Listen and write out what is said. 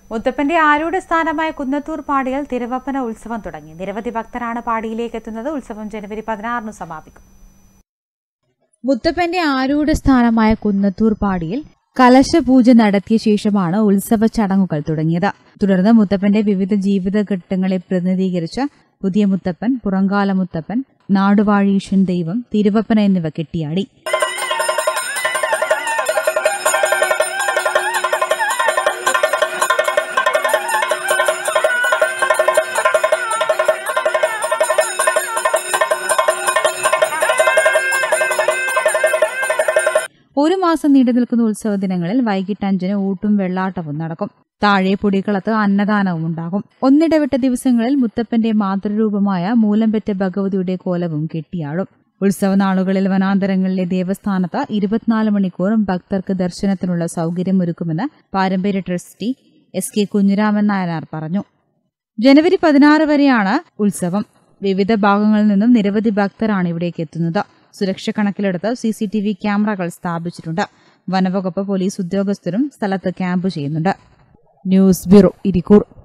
മുത്തപ്പന്റെ ആരൂഢ സ്ഥാനമായ കുന്നത്തൂർ പാടിയിൽ തിരുവപ്പന ഉത്സവം തുടങ്ങി. നിരവധി ഭക്തരാണ് പാടിയിലേക്ക് എത്തുന്നത്. ഉത്സവം ജനുവരി 16 സമാപിക്കും. മുത്തപ്പന്റെ ആരൂഢ സ്ഥാനമായ കുന്നത്തൂർ പാടിയിൽ കലശപൂജ നടത്തിയ ശേഷമാണ് ഉത്സവ ചടങ്ങുകൾ തുടങ്ങിയത്. തുടർന്ന് മുത്തപ്പന്റെ വിവിധ ജീവിതഘട്ടങ്ങളെ പ്രതിനിധീകരിച്ച പുതിയ മുത്തപ്പൻ, പുറങ്കാല മുത്തപ്പൻ, നാടുവാഴീശൻ ദൈവം, തിരുവപ്പന എന്നിവ കെട്ടിയാടി. ഒരു മാസം നീണ്ടുനിൽക്കുന്ന ഉത്സവ ദിനങ്ങളിൽ വൈകിട്ട് 5-ന് ഊട്ടും വെള്ളാട്ടവും നടക്കും. താഴെ പൊടികളത്ത് അന്നദാനവും ഉണ്ടാകും. ഒന്നിടവിട്ട ദിവസങ്ങളിൽ മുത്തപ്പന്റെ മാതൃരൂപമായ മൂലംപെറ്റ ഭഗവതിയുടെ കോലവും കെട്ടിയാടും. ഉത്സവ നാളുകളിൽ വനാന്തരങ്ങളിലെ ദേവസ്ഥാനത്ത് 24 മണിക്കൂറും ഭക്തർക്ക് ദർശനത്തിനുള്ള സൌകര്യമൊരുക്കുമെന്ന് പാരമ്പര്യ ട്രസ്റ്റി SK കുഞ്ഞിരാമൻ നായനാർ പറഞ്ഞു. ജനുവരി 16 വരെയാണ് ഉത്സവം. വിവിധ ഭാഗങ്ങളിൽ നിന്നും നിരവധി ഭക്തരാണ് ഇവിടേക്ക് എത്തുന്നത്. സുരക്ഷ കണക്കിലെടുത്ത് CCTV ക്യാമറകൾ സ്ഥാപിച്ചിട്ടുണ്ട്. വനവകുപ്പ് പോലീസ് ഉദ്യോഗസ്ഥരും സ്ഥലത്ത് ക്യാമ്പ് ചെയ്യുന്നുണ്ട്. News bureau, Irikkur.